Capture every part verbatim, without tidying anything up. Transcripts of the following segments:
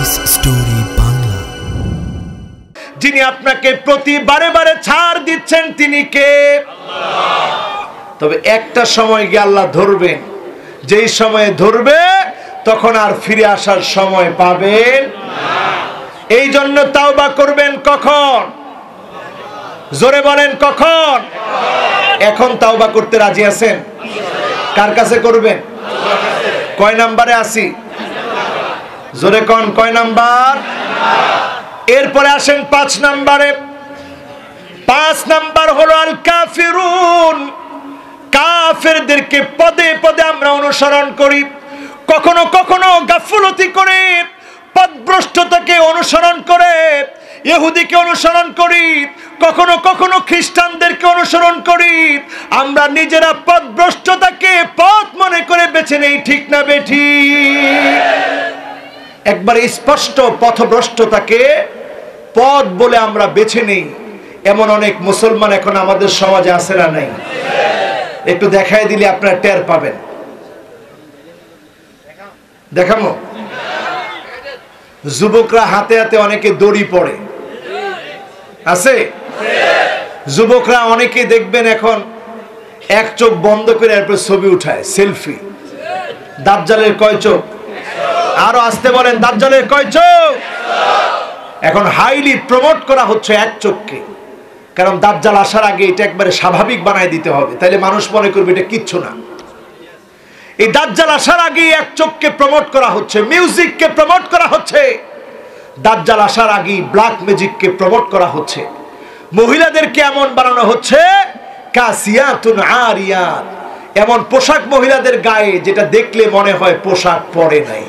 News story Bangla. যিনি আপনাকে প্রতি বারে বারে ছাড় দিচ্ছেন তিনি কে? আল্লাহ। তবে একটা সময় গিয়ে আল্লাহ ধরবেন, যেই সময়ে ধরবে তখন আর ফিরে আসার সময় পাবেন না। এই জন্য তাওবা করবেন কখন? জোরে বলেন কখন? এখন তাওবা করতে রাজি আছেন? কার কাছে করবেন? কয় নাম্বারে আসি? জোরে কোন কয় নাম্বার? এরপরে আসেন পাঁচ নাম্বারে। পাঁচ নাম্বার হলো আল কাফিরুন। কাফেরদেরকে পদে পদে আমরা অনুসরণ করি, কখনো কখনো গাফলতি করে পথভ্রষ্টতাকে অনুসরণ করে ইহুদিকে অনুসরণ করি, কখনো কখনো খ্রিস্টানদেরকে অনুসরণ করি। আমরা নিজেরা পথভ্রষ্টতাকে পথ মনে করে বেছে নেই, ঠিক না বেঠিক? একবারে স্পষ্ট পথভ্রষ্টতাকে পথ বলে আমরা বেছে নেই, এমন অনেক মুসলমান এখন আমাদের সমাজে আছে না নাই? একটু দেখাই দিলে আপনারা টের পাবেন। দেখাবো? যুবকরা হাতে হাতে অনেকে দড়ি পড়ে আছে। যুবকরা অনেকে দেখবেন এখন এক চোখ বন্ধ করে এরপর ছবি উঠায়, সেলফি। দাজ্জালের কয় চোখ? আরো আসতে বলেন, দাজ্জালের কয় চোখ? এখন হাইলি প্রমোট করা হচ্ছে এক চোখকে, কারণ দাজ্জাল আসার আগে এটা একবারে স্বাভাবিক বানায় দিতে হবে, তাইলে মানুষ মনে করবে এটা কিচ্ছু না। এই দাজ্জাল আসার আগে এক চোখকে প্রমোট করা হচ্ছে, মিউজিককে প্রমোট করা হচ্ছে। দাজ্জাল আসার আগে ব্ল্যাক ম্যাজিককে প্রমোট করা হচ্ছে। মহিলাদেরকে এমন বানানো হচ্ছে কাসিয়াতুন আরিয়াত, এমন পোশাক মহিলাদের গায়ে যেটা দেখলে মনে হয় পোশাক পরে নাই,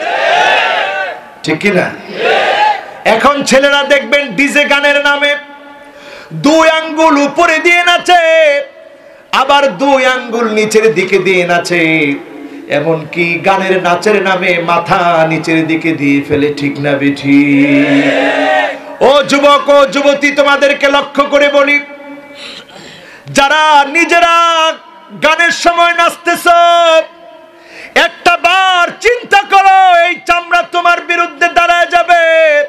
ঠিক কি না? এখন ছেলেরা দেখবেন ডিজে গানের নামে দুই আঙ্গুল উপরে দিয়ে নাচে, আবার দুই আঙ্গুল নিচের দিকে দিয়ে নাচে, এমনকি গানের নাচের নামে মাথা নিচের দিকে দিয়ে ফেলে, ঠিক না বেঠিক? ও যুবক ও যুবতী, তোমাদেরকে লক্ষ্য করে বলি, যারা নিজেরা গানের সময় নাচতেছ, একটা বার চিন্তা করো, এই চামড়া তোমার বিরুদ্ধে দাঁড়ায় যাবে,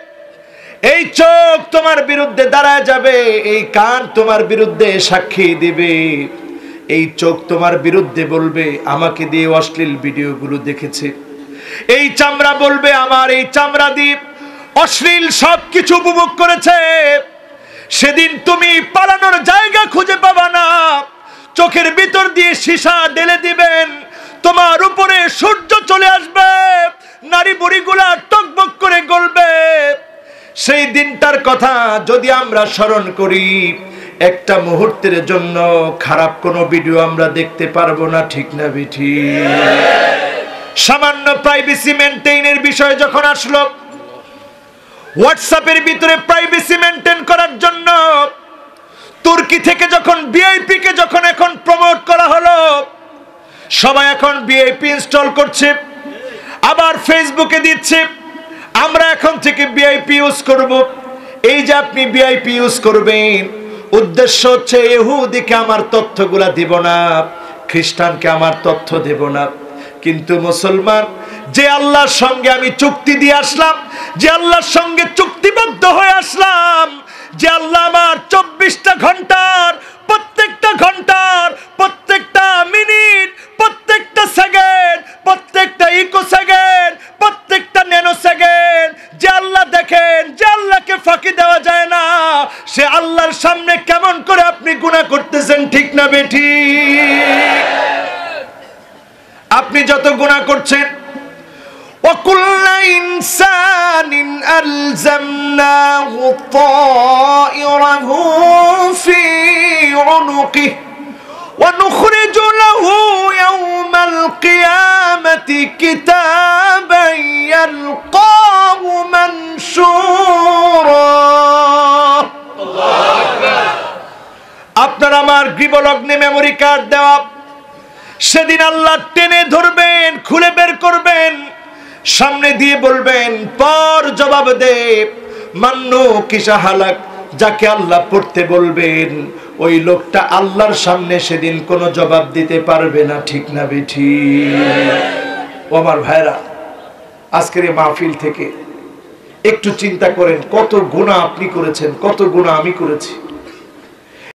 এই চোখ তোমার বিরুদ্ধে দাঁড়ায় যাবে, এই কান তোমার বিরুদ্ধে সাক্ষী দিবে, এই চোখ তোমার বিরুদ্ধে বলবে আমাকে দিয়ে অশ্লীল ভিডিওগুলো দেখেছে, এই চামড়া বলবে আমার এই চামড়া দিয়ে অশ্লীল সবকিছু উপভোগ করেছে। সেদিন তুমি পালানোর জায়গা খুঁজে পাবা না, চোখের ভিতর দিয়ে সীসা ঢেলে দিবেন, তোমার উপরে সূর্য চলে আসবে, নারী বুড়িগুলা টকবক করে গলবে। সেই দিনটার কথা যদি আমরা স্মরণ করি, একটা মুহূর্তের জন্য খারাপ কোনো ভিডিও আমরা দেখতে পারবো না, ঠিক না বেঠিক? সামান্য প্রাইভেসি মেইনটেইনের বিষয় যখন আসলো, হোয়াটসঅ্যাপের ভিতরে প্রাইভেসি মেইনটেইন করার জন্য তুর্কি থেকে যখন ভিআইপি কে যখন এখন প্রমোট করা হলো, সবাই এখন ভিআইপি ইনস্টল করছে, আবার ফেসবুকে দিচ্ছে আমরা এখন থেকে ভিআইপি ইউজ করব। এই যে আপনি ভিআইপি ইউজ করবেন, উদ্দেশ্য হচ্ছে ইহুদিকে আমার তথ্যগুলা দিব না, খ্রিস্টানকে আমার তথ্য দেব না। কিন্তু মুসলমান, যে আল্লাহর সঙ্গে আমি চুক্তি দিয়ে আসলাম, যে আল্লাহর সঙ্গে চুক্তিবদ্ধ হয়ে আসলাম, যে আল্লাহ আমার চব্বিশটা ঘন্টার প্রত্যেকটা ঘন্টার প্রত্যেকটা মিনিট, প্রত্যেকটা সেকেন্ড, প্রত্যেকটা ইকো সেকেন্ড, প্রত্যেকটা ন্যানো সেকেন্ড, যে আল্লাহ দেখেন, যে আল্লাহকে ফাঁকি দেওয়া যায় না, সে আল্লাহর সামনে কেমন করে আপনি গুনাহ করতেছেন, ঠিক না বেঠিক? আপনি যত গুনাহ করছেন, وَكُلَّ إِنسَانٍ أَلْزَمْنَاهُ طَائِرَهُ فِي عُنُقِهِ وَنُخْرِجُ لَهُ يَوْمَ الْقِيَامَةِ كِتَابًا يَلْقَاهُ مَنشُورًا। আপনার আমার গৃহলগ্নে মেমোরি কার্ড দেওয়া, সেদিন আল্লাহ টেনে ধরবেন, খুলে বের করবেন, সামনে দিয়ে বলবেন পর জবাব দে, মান্নু কিসা হালাক। যাকে আল্লাহ পড়তে বলবেন, ওই লোকটা আল্লাহর সামনে সেদিন কোনো জবাব দিতে পারবে না, ঠিক না বেঠিক? ও আমার ভাইরা, আজকের এই মাহফিল থেকে একটু চিন্তা করেন কত গুনাহ আপনি করেছেন, কত গুনাহ আমি করেছি।